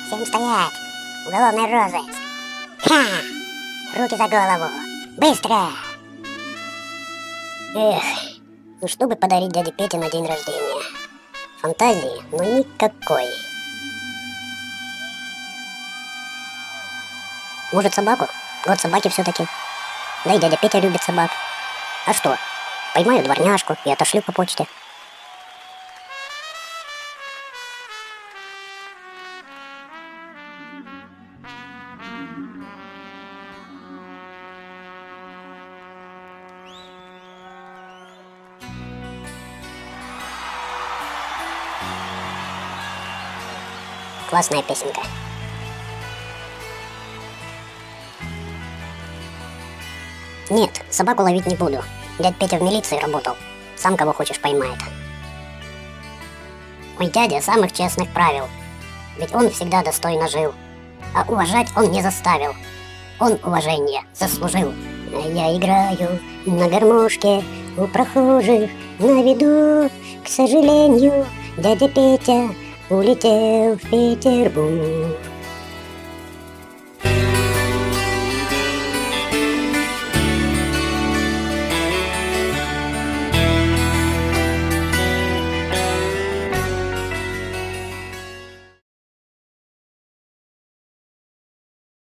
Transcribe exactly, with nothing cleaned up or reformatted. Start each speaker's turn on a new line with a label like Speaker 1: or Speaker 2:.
Speaker 1: Всем стоять! Уголовный розыск! Ха! Руки за голову! Быстро! Эх, ну что бы подарить дяде Пете на день рождения? Фантазии, но никакой. Может, собаку? Год собаки все-таки. Да и дядя Петя любит собак. А что? Поймаю дворняжку и отошлю по почте. Классная песенка. Нет, собаку ловить не буду. Дядь Петя в милиции работал. Сам кого хочешь поймает. Мой дядя самых честных правил. Ведь он всегда достойно жил. А уважать он не заставил. Он уважение заслужил. А я играю на гармошке у прохожих на виду. К сожалению, дядя Петя улетел в Петербург.